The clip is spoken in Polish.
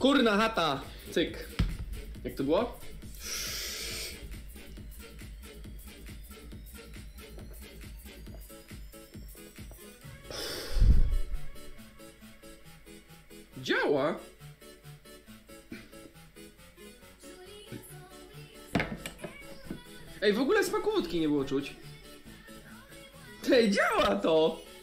Kurna chata! Cyk. Jak to było? Działa! Ej, w ogóle smaku wódki nie było czuć. Ej, działa to!